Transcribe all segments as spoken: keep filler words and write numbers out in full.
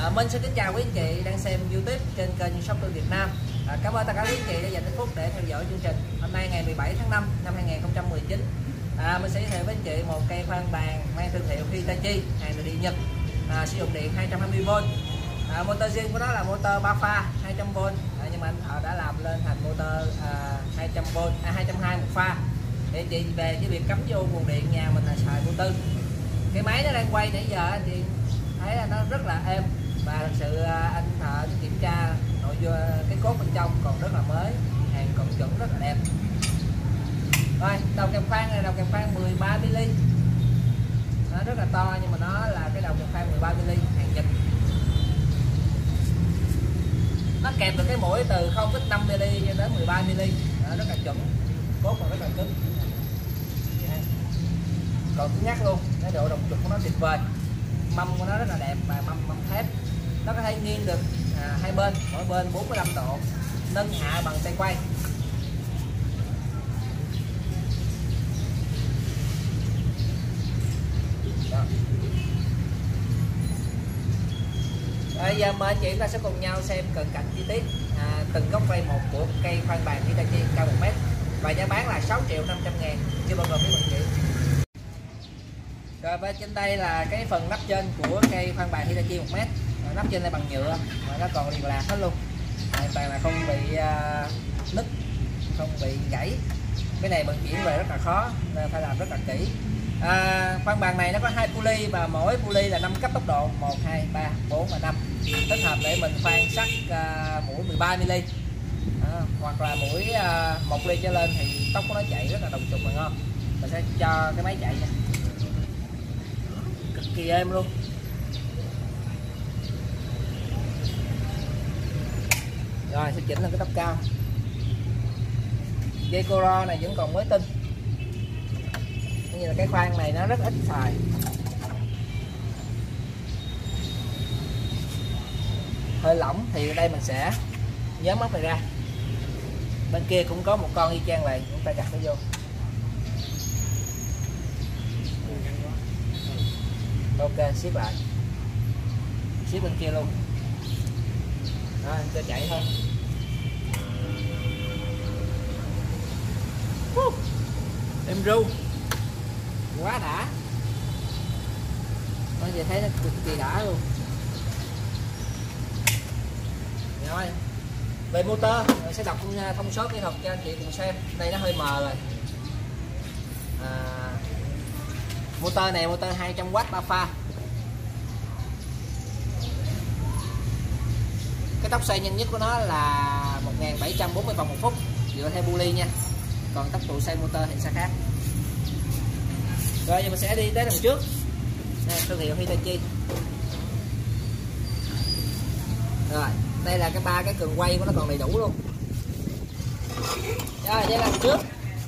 À, Minh xin kính chào quý anh chị đang xem YouTube trên kênh Shop Tool Việt Nam. À, cảm ơn tất cả quý anh chị đã dành ít phút để theo dõi chương trình. Hôm nay ngày mười bảy tháng năm năm hai nghìn không trăm mười chín, à, mình sẽ giới thiệu với anh chị một cây khoan bàn mang thương hiệu Hitachi, hàng từ điện Nhật, à, sử dụng điện hai trăm hai mươi vôn. À, motor riêng của nó là motor ba pha hai trăm vôn, à, nhưng mà anh thợ đã làm lên thành motor à, hai trăm vôn, à, hai trăm hai mươi một pha. Để anh chị về cái việc cắm vô nguồn điện nhà mình là xài motor. Cái máy nó đang quay nãy giờ anh chị thấy là nó rất là êm, và thật sự anh thợ kiểm tra nội dung cái cốt bên trong còn rất là mới, hàng còn chuẩn rất là đẹp. Rồi đầu kèm khoan này, đầu kèm khoan mười ba mi li, nó rất là to nhưng mà nó là cái đầu kèm khoan mười ba mi li hàng Nhật. Nó kèm được cái mũi từ không phẩy năm mi li cho đến mười ba mi li, nó rất là chuẩn, cốt còn rất là cứng, còn cứng nhắc luôn. Cái độ đồng chuẩn của nó tuyệt vời, mâm của nó rất là đẹp và mâm mâm thép. Nó có thể nghiêng được à, hai bên, mỗi bên bốn mươi lăm độ, nâng hạ bằng tay quay. Đó. Bây giờ mời anh chị ta sẽ cùng nhau xem cận cảnh chi tiết à, từng góc quay một của cây khoan bàn Hitachi cao một mét, và giá bán là sáu triệu năm trăm ngàn chưa bao gồm phí vận chuyển. Rồi bên trên đây là cái phần nắp trên của cây khoan bàn Hitachi một mét. Nắp trên đây bằng nhựa mà nó còn liền lạc hết luôn, hoàn toàn là không bị uh, nứt, không bị gãy. Cái này vận chuyển về rất là khó nên phải làm rất là kỹ. À, khoan bàn này nó có hai pulley và mỗi pulley là năm cấp tốc độ, một, hai, ba, bốn và năm, thích hợp để mình khoan sắt uh, mũi mười ba mi li, à, hoặc là mũi uh, một ly trở lên thì tốc của nó chạy rất là đồng trục và ngon. Mình sẽ cho cái máy chạy nha, cực kỳ êm luôn. Rồi sẽ chỉnh lên cái tốc cao. Dây Coro này vẫn còn mới tinh, như là cái khoan này nó rất ít xài. Hơi lỏng thì ở đây mình sẽ nhớ móc này ra. Bên kia cũng có một con y chang vậy, chúng ta đặt nó vô. Ok, siết lại, siết bên kia luôn. Rồi, cho chạy thôi. Uh, em ru quá đã, bây giờ thấy nó cực kỳ đã luôn. Rồi về motor mình sẽ đọc thông số kỹ thuật cho anh chị cùng xem. Đây nó hơi mờ rồi. À, motor này motor hai trăm oát ba pha. Cái tốc xoay nhanh nhất của nó là một nghìn bảy trăm bốn mươi vòng một phút dựa theo pulley nha, còn tốc độ xoay motor thì sẽ khác. Rồi giờ mình sẽ đi tới đằng trước. Đây, thương hiệu Hitachi. Rồi đây là cái ba cái cường quay của nó còn đầy đủ luôn. Rồi đây là đằng trước.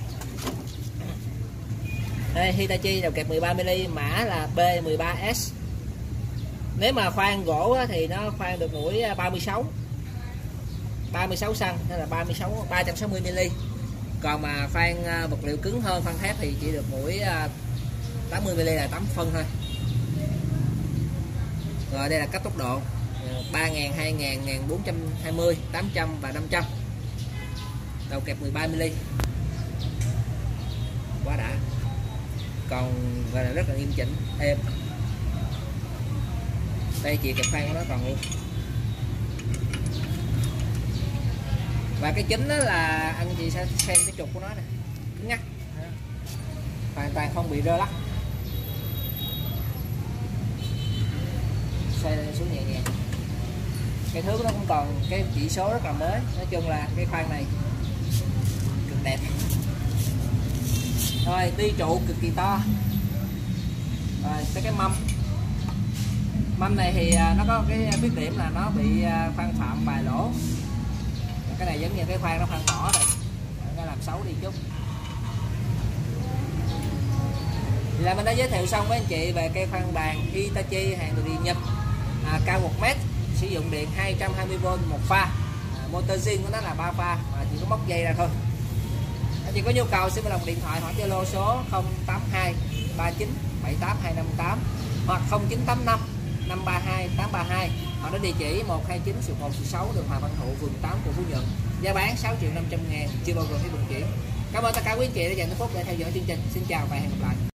Đây Hitachi đầu kẹp mười ba mi li, mã là B mười ba S. Nếu mà khoan gỗ thì nó khoan được mũi ba mươi sáu ba mươi sáu xăng, hay là ba mươi sáu ba trăm sáu mươi mi li. Còn mà khoan vật liệu cứng hơn, khoan thép thì chỉ được mũi tám mươi mi li là tám phân thôi. Rồi đây là cấp tốc độ ba nghìn, hai nghìn, một nghìn bốn trăm hai mươi, tám trăm và năm trăm. Đầu kẹp mười ba mi li. Quá đã. Còn gọi là rất là nghiêm chỉnh, êm. Đây chị kẹp khoan của nó còn luôn. Và cái chính đó là anh chị sẽ xem cái trục của nó nè, cứng ngắc, hoàn toàn không bị rơ lắc. Xoay lên xuống nhẹ nhàng. Cái thước nó cũng còn cái chỉ số rất là mới. Nói chung là cái khoan này cực đẹp. Rồi đi trụ cực kỳ to. Rồi tới cái mâm. Mâm này thì nó có cái khuyết điểm là nó bị khoan phạm vài lỗ. Cái này giống như cái khoan nó khoan mỏ rồi, nó làm xấu đi chút. Thì là mình đã giới thiệu xong với anh chị về cây khoan bàn Hitachi hàng từ điện Nhật, à, cao một mét, sử dụng điện hai trăm hai mươi vôn một pha, à, motor riêng của nó là ba pha, mà chỉ có móc dây ra thôi. Anh chị có nhu cầu xin vui lòng điện thoại hoặc Zalo số không tám hai ba chín bảy tám hai năm tám hoặc không chín tám năm năm ba hai tám ba hai, hoặc đến địa chỉ một hai chín một sáu đường Hoàng Văn Thụ, phường tám, quận Phú Nhuận. Giá bán sáu triệu năm trăm ngàn chưa bao gồm phí vận chuyển. Cảm ơn tất cả quý anh chị đã dành phút để theo dõi chương trình. Xin chào và hẹn gặp lại.